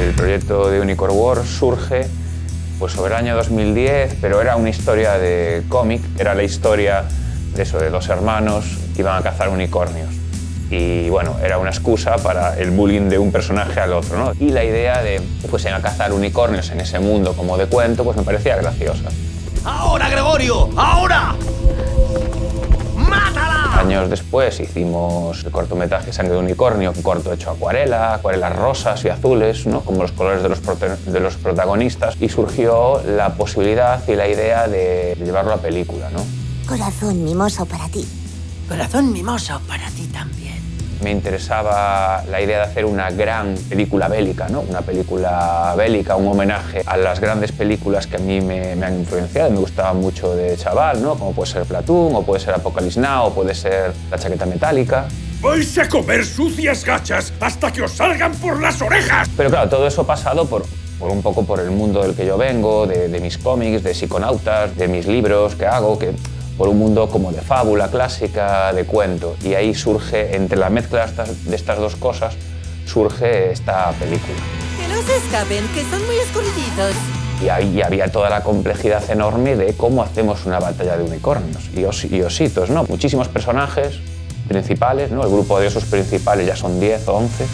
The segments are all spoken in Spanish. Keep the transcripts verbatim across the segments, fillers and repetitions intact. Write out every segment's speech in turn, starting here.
El proyecto de Unicorn Wars surge pues, sobre el año dos mil diez, pero era una historia de cómic, era la historia de, eso, de dos hermanos que iban a cazar unicornios. Y bueno, era una excusa para el bullying de un personaje al otro, ¿no? Y la idea de que fuesen a cazar unicornios en ese mundo como de cuento, pues me parecía graciosa. ¡Ahora, Gregorio! ¡Ahora! ¡Mátala! Años después hicimos el cortometraje Sangre de Unicornio, un corto hecho a acuarela, acuarelas rosas y azules, ¿no? Como los colores de los, de los protagonistas, y surgió la posibilidad y la idea de llevarlo a película, ¿no? Corazón mimoso para ti. Corazón mimoso para ti también. Me interesaba la idea de hacer una gran película bélica, ¿no? Una película bélica, un homenaje a las grandes películas que a mí me, me han influenciado, me gustaban mucho de chaval, ¿no? Como puede ser Platoon, o puede ser Apocalypse Now, o puede ser La chaqueta metálica. ¡Vais a comer sucias gachas hasta que os salgan por las orejas! Pero claro, todo eso pasado por, por un poco por el mundo del que yo vengo, de, de mis cómics, de psiconautas, de mis libros que hago, que por un mundo como de fábula clásica, de cuento. Y ahí surge, entre la mezcla de estas, de estas dos cosas, surge esta película. Que no se escapen, que son muy escondidos. Y ahí había toda la complejidad enorme de cómo hacemos una batalla de unicornios y, os, y ositos, ¿no? Muchísimos personajes principales, ¿no? El grupo de osos principales ya son diez o once.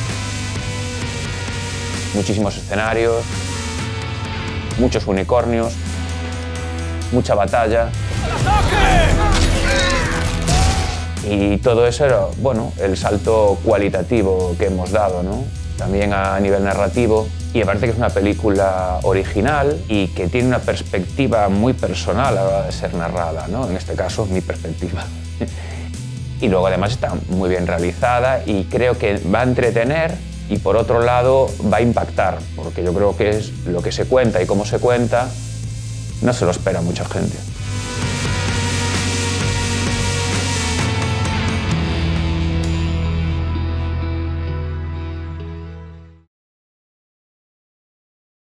Muchísimos escenarios, muchos unicornios, mucha batalla. Y todo eso era, bueno, el salto cualitativo que hemos dado, ¿no? También a nivel narrativo. Y me parece que es una película original y que tiene una perspectiva muy personal a la hora de ser narrada, ¿no? En este caso, mi perspectiva. Y luego además está muy bien realizada y creo que va a entretener y por otro lado va a impactar, porque yo creo que es lo que se cuenta y cómo se cuenta, no se lo espera mucha gente.